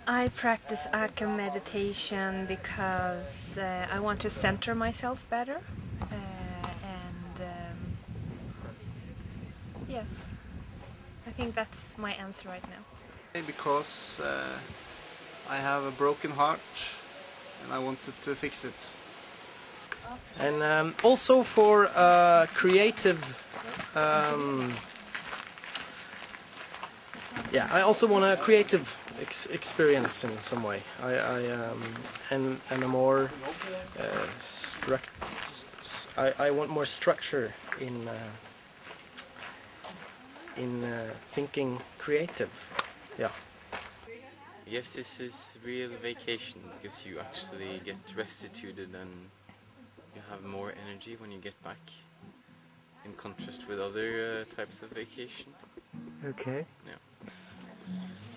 I practice Acem Meditation because I want to center myself better, yes, I think that's my answer right now. Because I have a broken heart and I wanted to fix it. And also for creative, yeah, I also want a creative experience in some way. And a more I want more structure in thinking creative. Yeah. Yes, this is real vacation because you actually get restituted and you have more energy when you get back, in contrast with other types of vacation. Okay. Yeah.